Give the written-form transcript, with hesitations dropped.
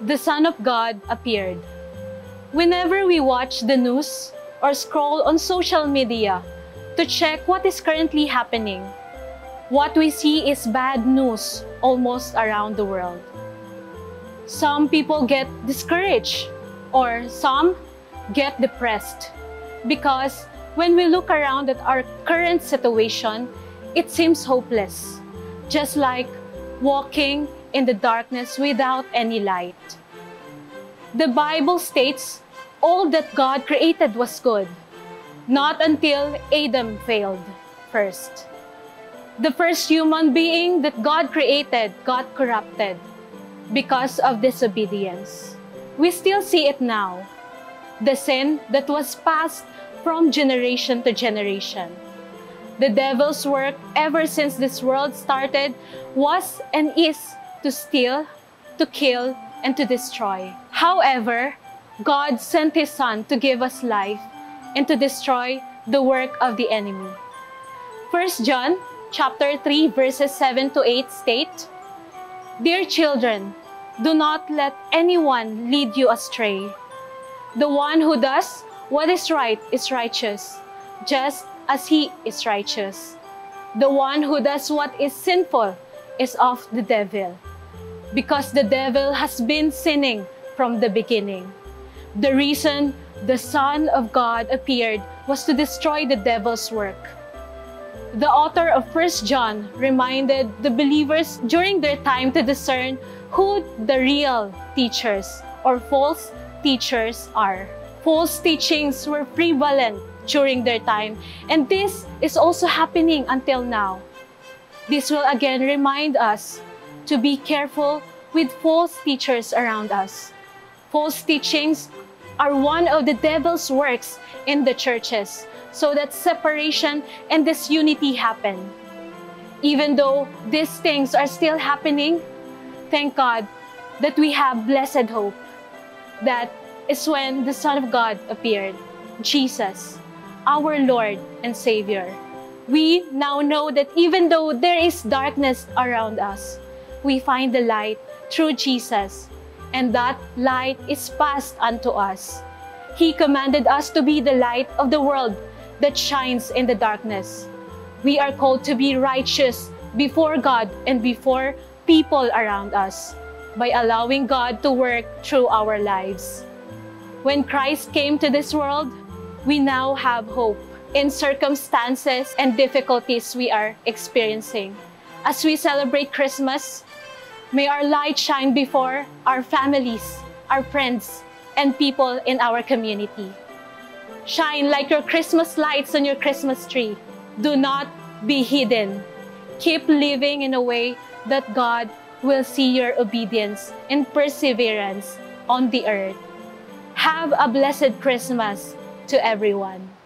the Son of God appeared. Whenever we watch the news or scroll on social media to check what is currently happening, what we see is bad news almost around the world. Some people get discouraged or some get depressed because when we look around at our current situation, it seems hopeless, just like walking in the darkness without any light. The Bible states all that God created was good, not until Adam failed first. The first human being that God created got corrupted because of disobedience. We still see it now, the sin that was passed from generation to generation. The devil's work ever since this world started was and is to steal, to kill, and to destroy. However, God sent His Son to give us life and to destroy the work of the enemy. 1 John chapter 3 verses 7 to 8 state, "Dear children, do not let anyone lead you astray. The one who does what is right is righteous, just as He is righteous. The one who does what is sinful is of the devil, because the devil has been sinning from the beginning." The reason the Son of God appeared was to destroy the devil's work. The author of 1 John reminded the believers during their time to discern who the real teachers or false teachers are. False teachings were prevalent during their time, and this is also happening until now. This will again remind us to be careful with false teachers around us. False teachings are one of the devil's works in the churches, so that separation and disunity happen. Even though these things are still happening, thank God that we have blessed hope. That is when the Son of God appeared, Jesus, our Lord and Savior. We now know that even though there is darkness around us, we find the light through Jesus, and that light is passed unto us. He commanded us to be the light of the world that shines in the darkness. We are called to be righteous before God and before people around us by allowing God to work through our lives. When Christ came to this world, we now have hope in circumstances and difficulties we are experiencing. As we celebrate Christmas, may our light shine before our families, our friends, and people in our community. Shine like your Christmas lights on your Christmas tree. Do not be hidden. Keep living in a way that God will see your obedience and perseverance on the earth. Have a blessed Christmas to everyone.